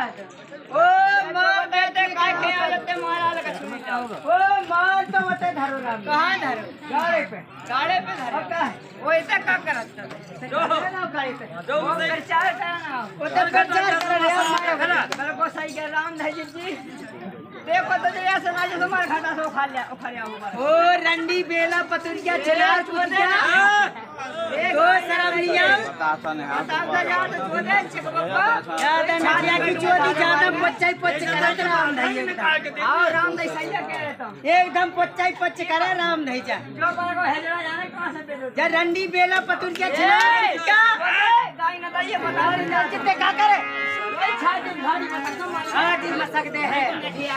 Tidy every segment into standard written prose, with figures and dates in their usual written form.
ओ मार बेटे काय के आलते मारा लगा सुनी जाओ। ओ मार तो मते धरो राम। कहां धरो? गाड़े पे धरो। अब का वो ऐसा का करत जो ना गाड़ी पे जो प्रचार करना वो तो प्रचार कर रहे हो मेरे को सही के राम धाई जी देखो तो जैसे समाज हमारे घाटा से उखाड़िया हो। ओ रंडी बेला पतुरिया चलार कुतिया दो शराबनिया बताता याद बोले चिक बाबा याद नाटिया की चोरी ज्यादा पच्चाई पच्च करत राम धाई आओ राम धाई सही कह रहे तुम एकदम पच्चाई पच्च करे राम धाई जा जो बार को हेजरा जाने कहां से बेलो जा रंडी बेला पतुरिया चलार क्या गाय ना दाइए बता रहे जितने का करे छाती में सकते हैं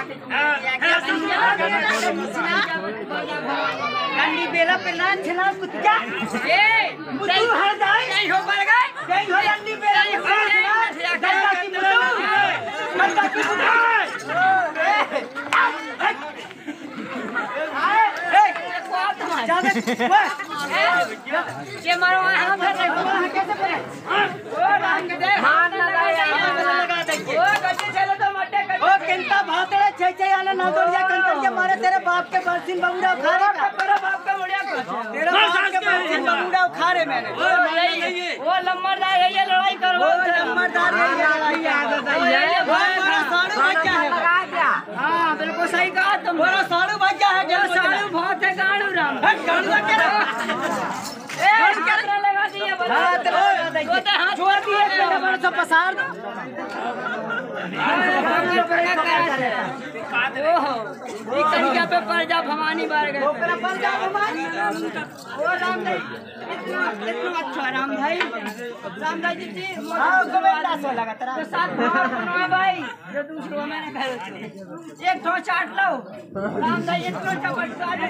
रंडी बेला पे नाच चला कुत्ता मुझे हर जाए नहीं हो पाएगा नहीं हो रंडी बेला गंगा की ये मारो हम कैसे पड़े ओ राम के दे हाथ लगा दे ओ गड्ढे चलो तो मट्टे कर ओ किंता भातड़े छे आला ना दोड़िया कंकड़िया मारे तेरे बाप के बरसिन बमुड़ा उखाड़ेगा तेरा बाप का मुड़िया तेरा बाप के बरसिन बमुड़ा उखाड़े मैंने वो लम्बरदार है ये लड़ाई करो वो लम्बरदार है ये लड़ाई आदत है ये बड़ा साड़ू बच्चा है हां बिल्कुल सही कहा तुम बड़ा साड़ू बच्चा है जो साड़ू बहुत है गाड़ू राम गाड़ू ए क्या लगा दिया हां छोड़ दिए बेटा बड़ा सा पसार दो ओहो कनिया पे परजा भवानी बार गए ओकरा परजा भवानी ओ राम भाई इतना अच्छा राम भाई जी हां गोविंदा से लगा तेरा तो साथ बनवा भाई जो दूसरो मैंने कह एक दो चाट लो राम भाई इतना चमत्कार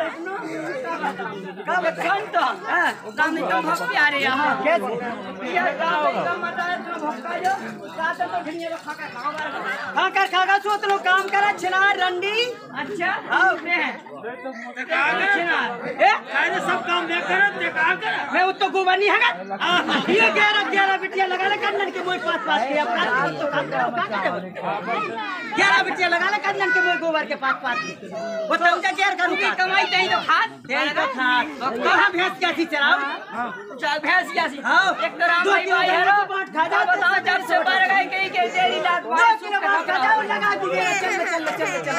कब संत राम तो बहुत प्यारे हां कैसे ये राम का मजा तो भक्का जो साथ तो घिनिया खाकर खागा सोच लो काम करा छिनार रंडी अच्छा हां मैं सब काम मैं करत ते का कर मैं उत्तो गोवानी है ये 11 बिटिया लगा ले कन्नन के मोय पास के अब तो काम करो का करे 11 बिटिया लगा ले कन्नन के मोय गोबर के पास वो तो उनका केयर करूं कमाई दई तो खात तेल का खात कहां भैंस कैसी चराओ चल भैंस कैसी हां एक तो राम भाई भाई है खा जा बताओ जब से मर गए के तेरी लात मार लगा दिए चल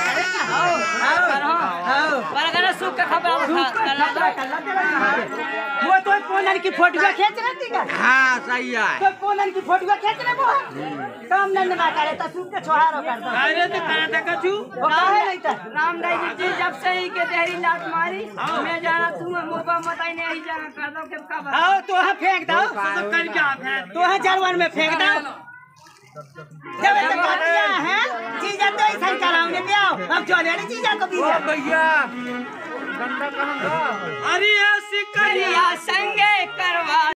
हां पर अगर सुख का खबर वो तो पोलन की फोटो खींच रही थी हां सही है तो पोलन की फोटो खींच रहे वो काम न ना करे तो सुख के छोहारो कर दो अरे तो करता कछु वो काहे नहीं था राम दाई जी जब से ही के तेरी लात मारी मैं जाना तू मोबा मताई नहीं जाना कर दो के का हां तो है फेंक दो तो कर क्या फेंक तो है जरवन में फेंक दो जब तक बातिया है चीजा तो ऐसा कराऊंगे क्या अब चले नहीं चीजा को भी भैया गंदा कहूंगा अरे ऐसी करिया संगे करवा